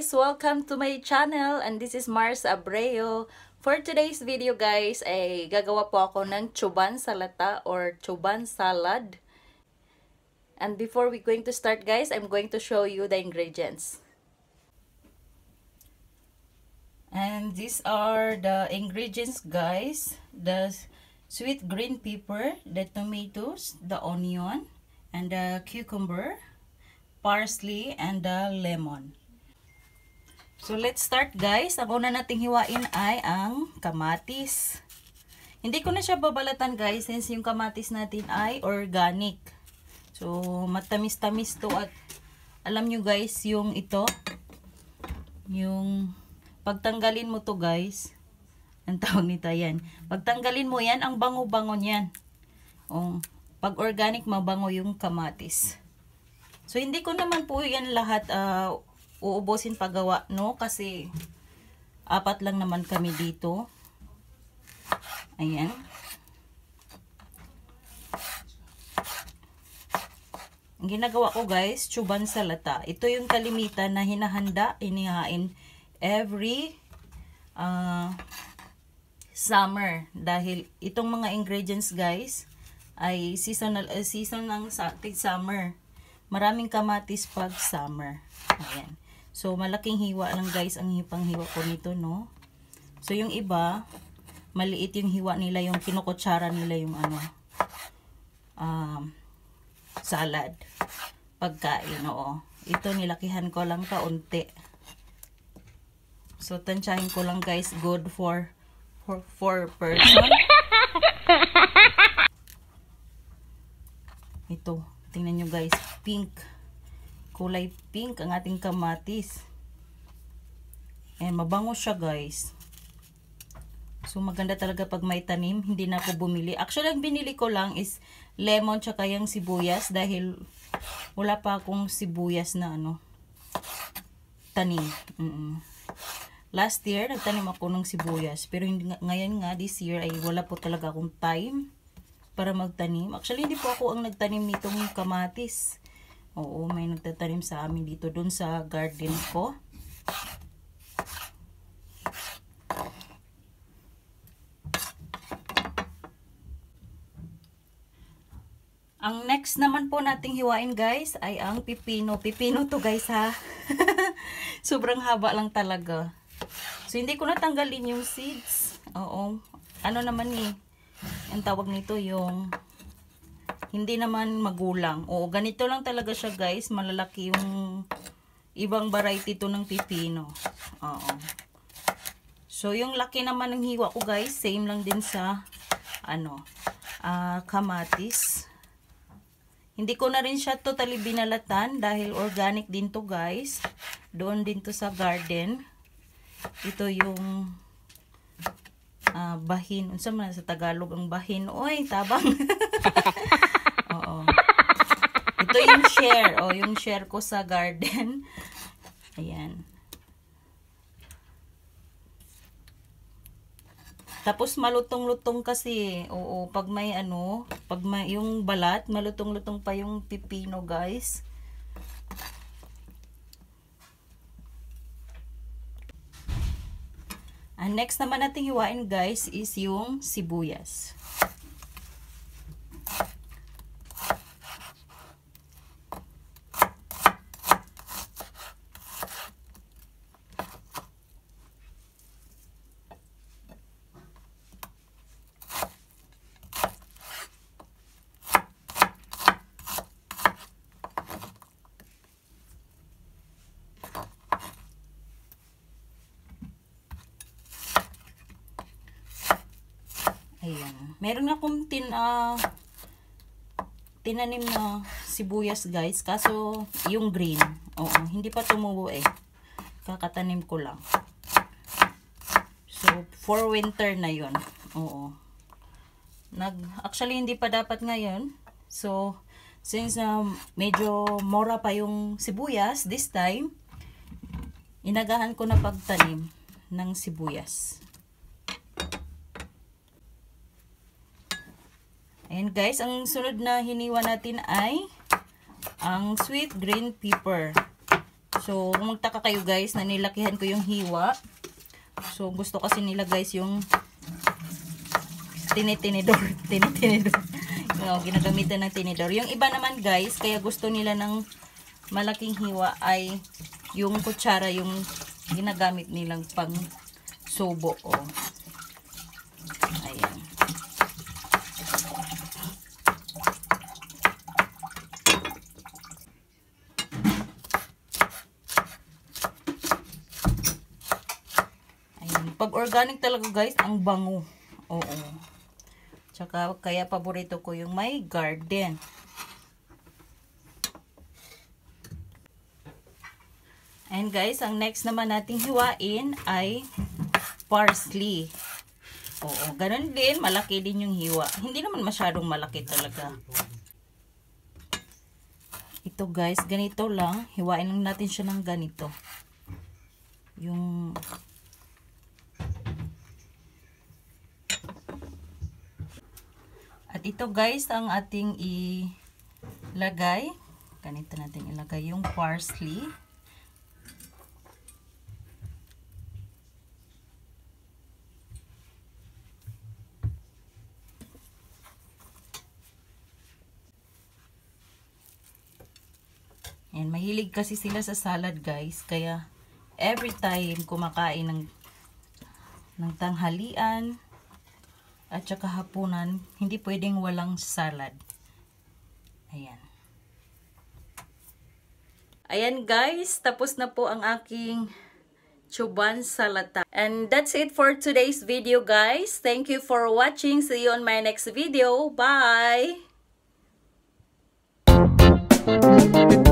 guys! Welcome to my channel and this is Mars Abreu. For today's video guys ay gagawa po ako ng chuban salata or chuban salad. And before we going to start guys, I'm going to show you the ingredients. And these are the ingredients guys. The sweet green pepper, the tomatoes, the onion, and the cucumber, parsley, and the lemon. So let's start guys. Ang una nating hiwain ay ang kamatis. Hindi ko na siya babalatan guys since yung kamatis natin ay organic. So matamis-tamis to at alam nyo guys yung ito, yung pagtanggalin mo to guys, ang tawag nito yan. Pagtanggalin mo yan, ang bango-bango niyan. Pag organic, mabango yung kamatis. So hindi ko naman po yan lahat uubusin paggawa, no? Kasi 4 lang naman kami dito. Ayan. Ang ginagawa ko guys, chuban salata. Ito yung kalimitan na hinahanda, inihain every summer. Dahil itong mga ingredients guys ay season ng summer. Maraming kamatis pag summer. Ayan. So, malaking hiwa lang guys ang panghiwa ko nito, no? So, yung iba, maliit yung hiwa nila, yung kinukutsara nila yung salad. Pagkain, oo. Ito, nilakihan ko lang kaunti. So, tansyahin ko lang guys, good for 4 person. Ito, tingnan nyo guys, pink. Kulay pink ang ating kamatis. And mabango siya guys. So maganda talaga pag may tanim. Hindi na ako bumili. Actually ang binili ko lang is lemon tsaka yung sibuyas. Dahil wala pa akong sibuyas na tanim. Last year nagtanim ako ng sibuyas. Pero hindi, ngayon nga this year ay wala po talaga akong time para magtanim. Actually hindi po ako ang nagtanim nitong kamatis. Oo, may nagtatanim sa amin dito dun sa garden ko. Ang next naman po nating hiwain guys ay ang pipino. Pipino to guys ha. Sobrang haba lang talaga. So hindi ko natanggalin yung seeds. Oo. Ano naman ang tawag nito yung hindi naman magulang. Oo, ganito lang talaga siya guys. Malalaki yung ibang variety to ng pipino. Oo. So, yung laki naman ng hiwa ko guys, same lang din sa kamatis. Hindi ko na rin siya totally binalatan dahil organic din to guys. Doon din to sa garden. Ito yung bahin. Unsa man sa Tagalog ang bahin? Oy, tabang. Ito yung share. Yung share ko sa garden. Ayan. Tapos malutong-lutong kasi. Oo, pag may yung balat, malutong-lutong pa yung pipino, guys. Ang next naman natin hiwain, guys, is yung sibuyas. Ayan. Meron akong tinanim na sibuyas guys. Kaso yung green. Oo. Hindi pa tumubo eh. Kakatanim ko lang. So for winter na yun. Oo. Actually hindi pa dapat ngayon. So since medyo mura pa yung sibuyas this time, inagahan ko na pagtanim ng sibuyas. Ayan guys, ang sunod na hiniwa natin ay ang sweet green pepper. So, magtaka kayo guys na nilakihan ko yung hiwa. So, gusto kasi nila guys yung tinitinidor. No, ginagamitan ng tinidor. Yung iba naman guys, kaya gusto nila ng malaking hiwa ay yung kutsara, yung ginagamit nilang pang subo. Oh. Ayan. Pag organic talaga guys, ang bango. Oo. Tsaka kaya paborito ko yung may garden. And guys, ang next naman nating hiwain ay parsley. Oo, ganun din. Malaki din yung hiwa. Hindi naman masyadong malaki talaga. Ito guys, ganito lang. Hiwain lang natin siya ng ganito. Yung at ito guys, ang ating ilagay. Ganito natin ilagay yung parsley. And mahilig kasi sila sa salad guys. Kaya every time kumakain ng tanghalian at saka hapunan, hindi pwedeng walang salad. Ayan. Ayan guys, tapos na po ang aking chuban salata. And that's it for today's video guys. Thank you for watching. See you on my next video. Bye!